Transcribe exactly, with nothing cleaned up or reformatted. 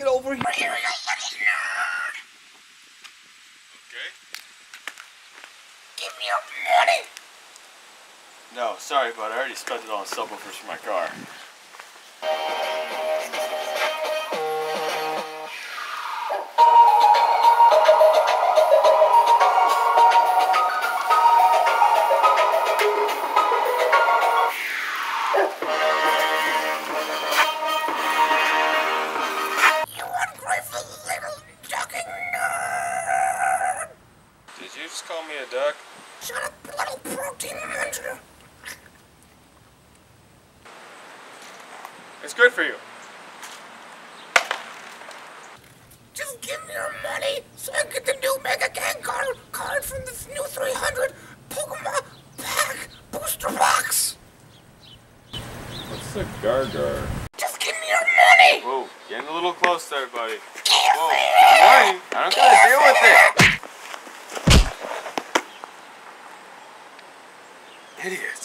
Get over here. Okay. Give me your money. No, sorry, bud. I already spent it on subwoofers for my car. You ungrateful little ducking nerd. Did you just call me a duck? Shut up, little protein monster. It's good for you. Just give me your money so I get the new Mega Gang card, card from the new three hundred Pokemon Pack Booster Box. What's a Gargar? Just give me your money. Whoa, getting a little close there, buddy. Give Whoa, me money? I don't gotta deal with it. Idiot.